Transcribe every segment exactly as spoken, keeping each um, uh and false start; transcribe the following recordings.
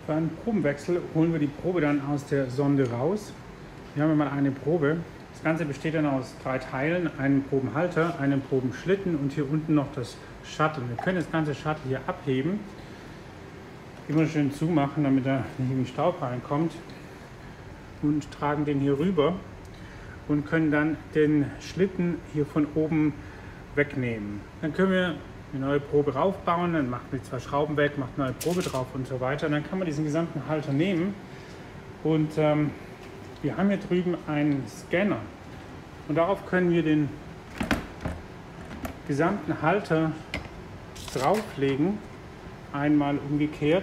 Für einen Probenwechsel holen wir die Probe dann aus der Sonde raus. Hier haben wir mal eine Probe. Das Ganze besteht dann aus drei Teilen, einem Probenhalter, einem Probenschlitten und hier unten noch das Shuttle. Wir können das ganze Shuttle hier abheben, immer schön zumachen, damit da nicht in den Staub reinkommt, und tragen den hier rüber und können dann den Schlitten hier von oben wegnehmen. Dann können wir eine neue Probe raufbauen, dann macht man die zwei Schrauben weg, macht eine neue Probe drauf und so weiter. Und dann kann man diesen gesamten Halter nehmen und ähm, wir haben hier drüben einen Scanner und darauf können wir den gesamten Halter drauflegen, einmal umgekehrt,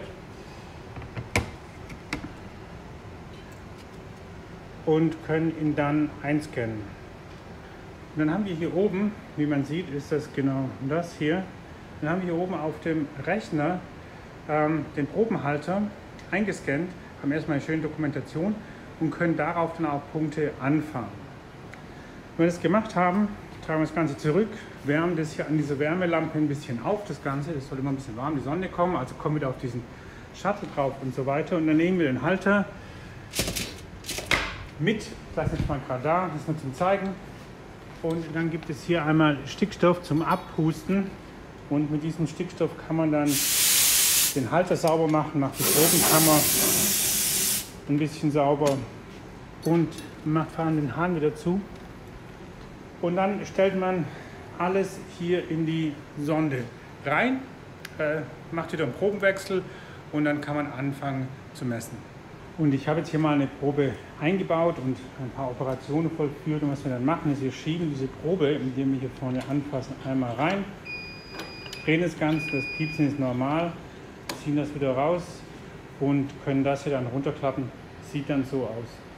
und können ihn dann einscannen. Und dann haben wir hier oben, wie man sieht, ist das genau das hier. Dann haben wir hier oben auf dem Rechner ähm, den Probenhalter eingescannt, haben erstmal eine schöne Dokumentation und können darauf dann auch Punkte anfangen. Wenn wir das gemacht haben, tragen wir das Ganze zurück, wärmen das hier an dieser Wärmelampe ein bisschen auf, das Ganze. Das soll immer ein bisschen warm, die Sonne kommen, also kommen wieder auf diesen Shuttle drauf und so weiter. Und dann nehmen wir den Halter mit, ich lasse jetzt mal gerade da, das nur zum Zeigen. Und dann gibt es hier einmal Stickstoff zum Abpusten. Und mit diesem Stickstoff kann man dann den Halter sauber machen, macht die Probenkammer ein bisschen sauber und macht fahren den Hahn wieder zu. Und dann stellt man alles hier in die Sonde rein, äh, macht wieder einen Probenwechsel und dann kann man anfangen zu messen. Und ich habe jetzt hier mal eine Probe eingebaut und ein paar Operationen vollführt. Und was wir dann machen, ist, wir schieben diese Probe, indem wir hier vorne anfassen, einmal rein, drehen das Ganze, das Piepsen ist normal, ziehen das wieder raus und können das hier dann runterklappen. Sieht dann so aus.